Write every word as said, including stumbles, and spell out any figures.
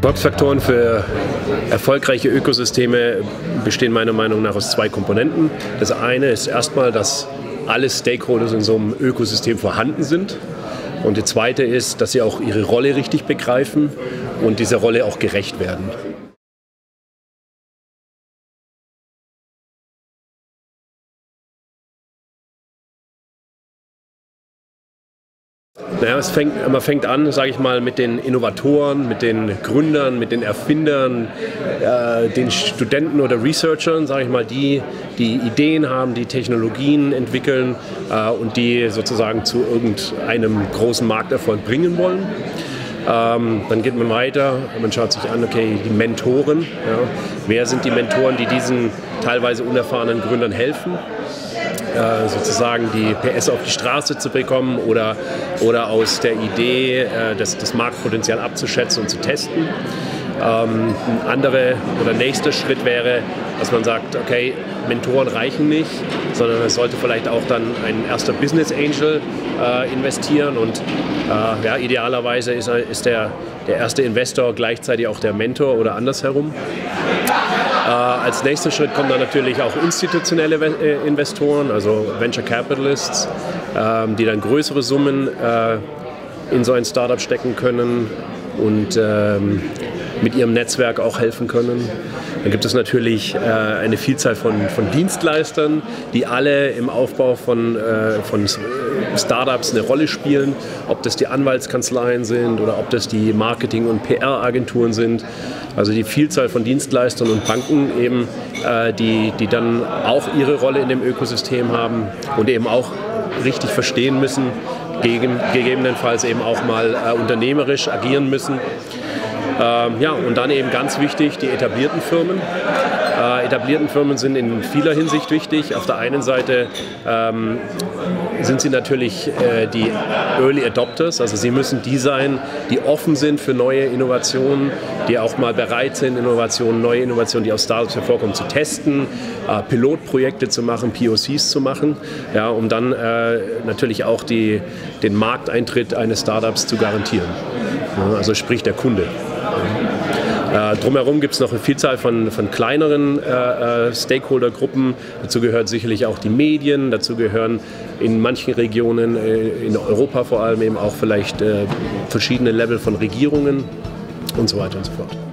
Erfolgsfaktoren für erfolgreiche Ökosysteme bestehen meiner Meinung nach aus zwei Komponenten. Das eine ist erstmal, dass alle Stakeholders in so einem Ökosystem vorhanden sind. Und die zweite ist, dass sie auch ihre Rolle richtig begreifen und dieser Rolle auch gerecht werden. Naja, es fängt, man fängt an, sage ich mal, mit den Innovatoren, mit den Gründern, mit den Erfindern, äh, den Studenten oder Researchern, sage ich mal, die die Ideen haben, die Technologien entwickeln äh, und die sozusagen zu irgendeinem großen Markterfolg bringen wollen. Ähm, dann geht man weiter, man schaut sich an, okay, die Mentoren. Ja, wer sind die Mentoren, die diesen teilweise unerfahrenen Gründern helfen? Äh, sozusagen die P S auf die Straße zu bekommen oder, oder aus der Idee, äh, das, das Marktpotenzial abzuschätzen und zu testen. Ähm, ein anderer oder nächster Schritt wäre, dass man sagt, okay, Mentoren reichen nicht, sondern es sollte vielleicht auch dann ein erster Business Angel äh, investieren und äh, ja, idealerweise ist, ist der, der erste Investor gleichzeitig auch der Mentor oder andersherum. Äh, als nächster Schritt kommen dann natürlich auch institutionelle äh, Investoren, also Venture Capitalists, äh, die dann größere Summen äh, in so ein Startup stecken können und ähm, mit ihrem Netzwerk auch helfen können. Dann gibt es natürlich äh, eine Vielzahl von, von Dienstleistern, die alle im Aufbau von, äh, von Startups eine Rolle spielen, ob das die Anwaltskanzleien sind oder ob das die Marketing- und P R-Agenturen sind. Also die Vielzahl von Dienstleistern und Banken eben, äh, die, die dann auch ihre Rolle in dem Ökosystem haben und eben auch richtig verstehen müssen, gegen, gegebenenfalls eben auch mal äh, unternehmerisch agieren müssen. Ähm, ja, und dann eben ganz wichtig, die etablierten Firmen. Äh, etablierten Firmen sind in vieler Hinsicht wichtig. Auf der einen Seite ähm, sind sie natürlich äh, die Early Adopters, also sie müssen die sein, die offen sind für neue Innovationen, die auch mal bereit sind, Innovationen, neue Innovationen, die aus Startups hervorkommen, zu testen, äh, Pilotprojekte zu machen, P O Cs zu machen, ja, um dann äh, natürlich auch die, den Markteintritt eines Startups zu garantieren. Ja, also sprich der Kunde. Äh, drumherum gibt es noch eine Vielzahl von, von kleineren äh, Stakeholder-Gruppen. Dazu gehört sicherlich auch die Medien, dazu gehören in manchen Regionen, äh, in Europa vor allem eben auch vielleicht äh, verschiedene Level von Regierungen und so weiter und so fort.